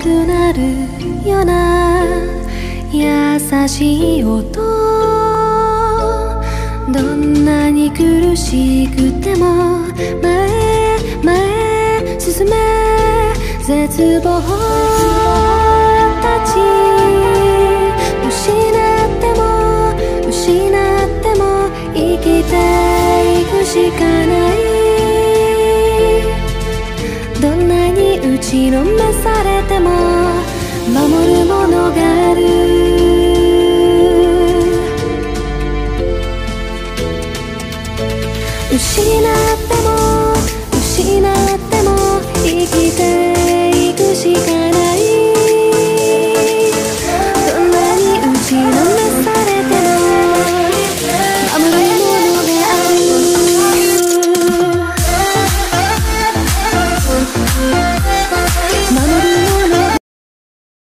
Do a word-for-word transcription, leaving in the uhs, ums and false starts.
くなるような優しい音、どんなに苦しくても前へ前へ進め絶望